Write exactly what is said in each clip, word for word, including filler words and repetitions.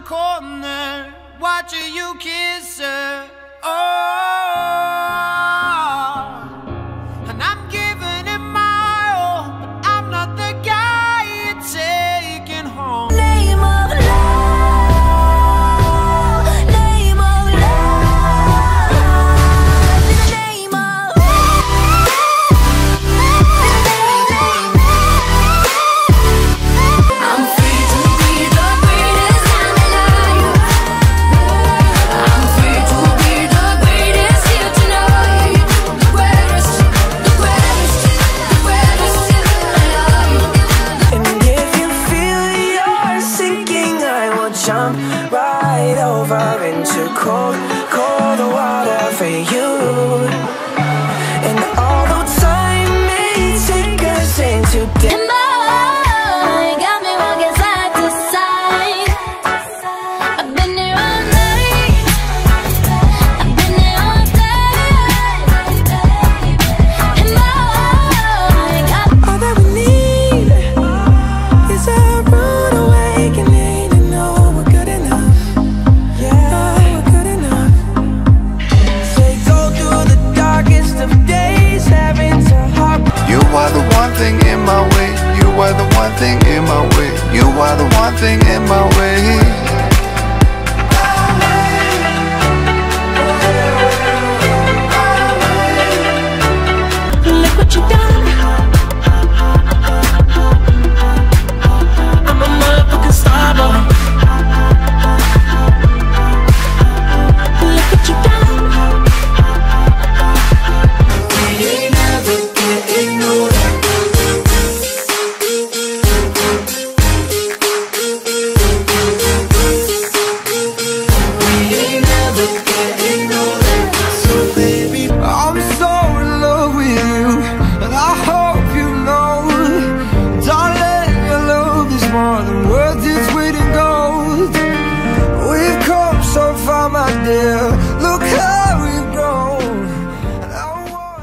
corner, watching you kiss her. Oh, and I'm giving it my all, but I'm not the guy you're taking home. Name of love, name of love, in the name of I'm free to be the greatest I'm alive. I'm free to be the greatest here tonight. The greatest, the greatest, the greatest alive. And if you feel you're sinking, I will jump right over into cold, cold water for you. And although time may take us into death, And boy, got me walking side to side. I've been there all night, I've been there all day. And boy, got all that we need is a rude awakening to know we're good enough. Yeah, we're good enough. Say go through the darkest of days, having to hop. You are the one thing in my way. You are the one thing in my way. You are the one thing in my way. Look what you done. I'm a motherfucking star boy. Look what you done. We ain't never getting older. We ain't never getting older. So baby, I'm so in love with you, and I hope you know, darling, your love is more than worth its weight in gold. We've come so far, my dear. Look how we've grown. And I wanna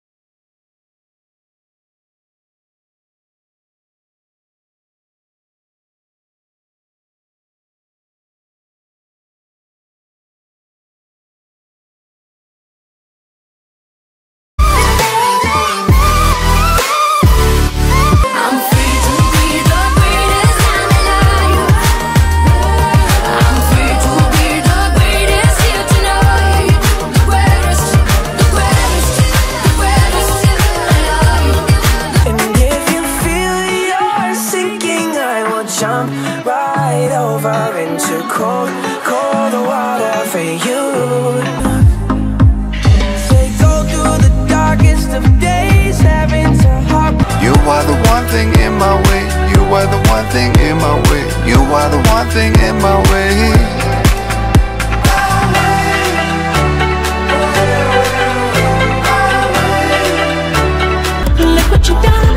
I'm free to be the greatest I'm alive. I'm free to be the greatest here tonight. The greatest, the greatest, the greatest alive. and if you feel you're sinking, I will jump right over into cold, cold water for you. Say go through the darkest of days, having to hop. You are the one thing in my way. You are the one thing in my way. You are the one thing in my way. Look what you done.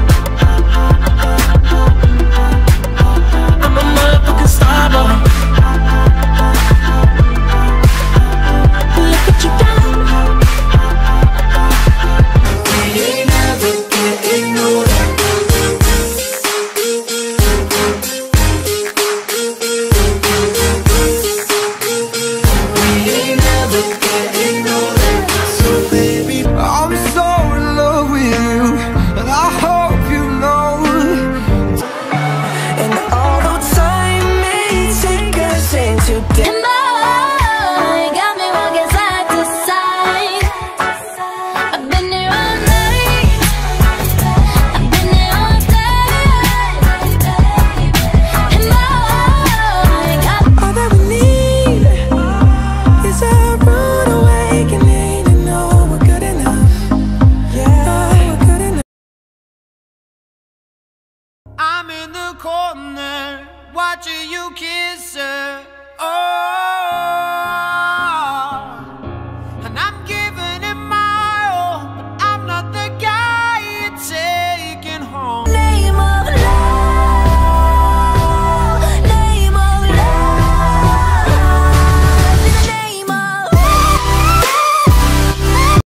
I'm a motherfucking star boy. Look what you done. We ain't never getting older. We ain't never getting older. So baby, I'm so in love with you, and I hope you know. and although time may take us into death, And boy, got me walking side to side. I've been there all night, I've been there all day. And boy, got all that we need is a rude awakening to know we're good enough. Yeah, we're good enough. I'm in the corner, watching you kiss her.